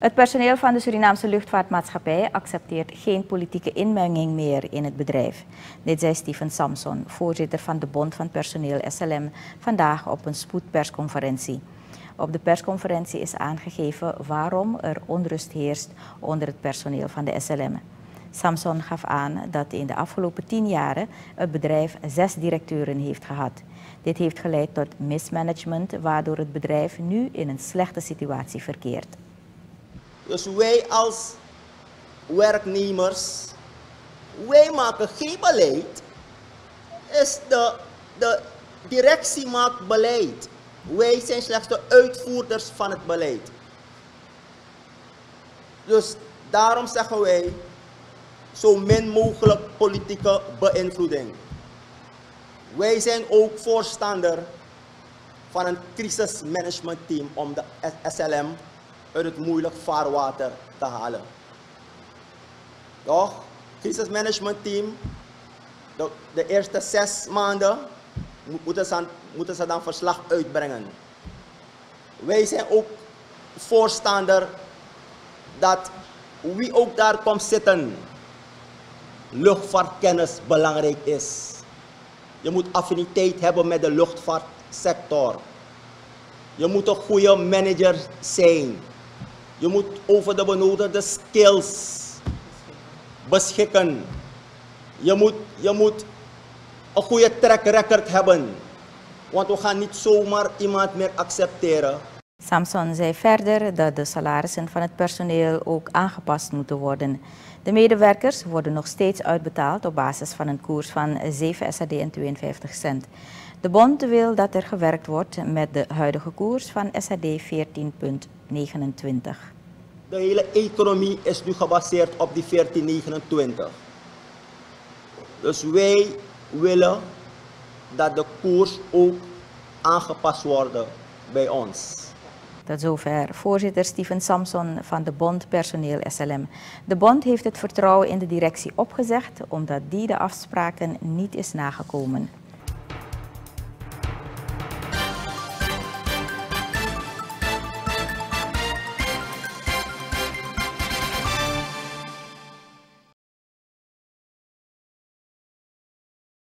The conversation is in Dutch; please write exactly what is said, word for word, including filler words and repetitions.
Het personeel van de Surinaamse luchtvaartmaatschappij accepteert geen politieke inmenging meer in het bedrijf. Dit zei Steven Samson, voorzitter van de Bond van Personeel S L M, vandaag op een spoedpersconferentie. Op de persconferentie is aangegeven waarom er onrust heerst onder het personeel van de S L M. Samson gaf aan dat in de afgelopen tien jaren het bedrijf zes directeuren heeft gehad. Dit heeft geleid tot mismanagement, waardoor het bedrijf nu in een slechte situatie verkeert. Dus wij als werknemers, wij maken geen beleid. Is de, de directie maakt beleid. Wij zijn slechts de uitvoerders van het beleid. Dus daarom zeggen wij zo min mogelijk politieke beïnvloeding. Wij zijn ook voorstander van een crisismanagementteam om de S L M uit het moeilijk vaarwater te halen. Toch? Crisismanagementteam, de, de eerste zes maanden moeten ze, moeten ze dan verslag uitbrengen. Wij zijn ook voorstander dat wie ook daar komt zitten, luchtvaartkennis belangrijk is. Je moet affiniteit hebben met de luchtvaartsector. Je moet een goede manager zijn. Je moet over de benodigde skills beschikken. Je moet, je moet een goede track record hebben. Want we gaan niet zomaar iemand meer accepteren. Samson zei verder dat de salarissen van het personeel ook aangepast moeten worden. De medewerkers worden nog steeds uitbetaald op basis van een koers van zeven S R D en tweeënvijftig cent. De bond wil dat er gewerkt wordt met de huidige koers van S R D veertien komma negenentwintig. De hele economie is nu gebaseerd op die veertien komma negenentwintig. Dus wij willen dat de koers ook aangepast wordt bij ons. Tot zover voorzitter Steven Samson van de Bond Personeel S L M. De bond heeft het vertrouwen in de directie opgezegd omdat die de afspraken niet is nagekomen.